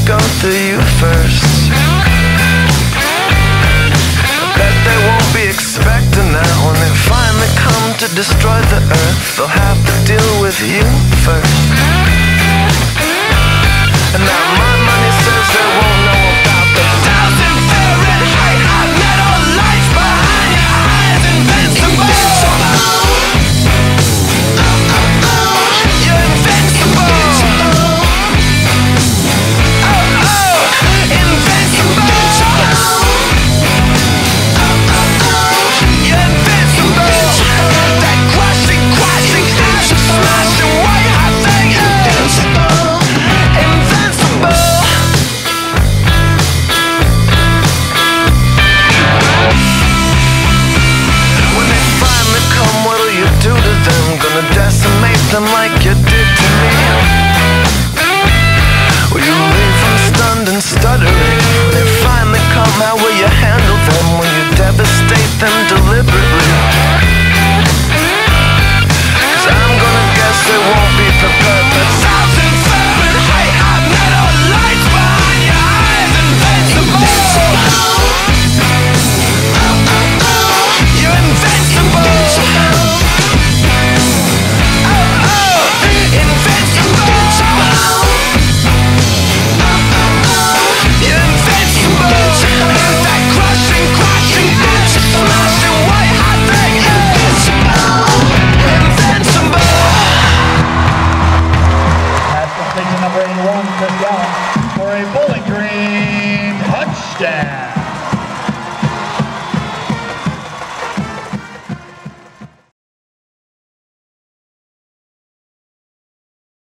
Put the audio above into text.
go through you first. I bet they won't be expecting that when they finally come to destroy the earth. They'll have to deal with you first. And now my money says they won't know about the 1,000 Fahrenheit hot metal lights behind your eyes. Invincible. You're invincible. Decimate them like you did to me. Will you leave them stunned and stuttering? When they finally come, how will you handle them? Will you devastate them deliberately? 'Cause I'm gonna guess they won't be prepared for 1,000 Fahrenheit hot metal lights behind your eyes. Invincible. You're invincible. Number 81, Chris Gallen, for a Bowling Green touchdown.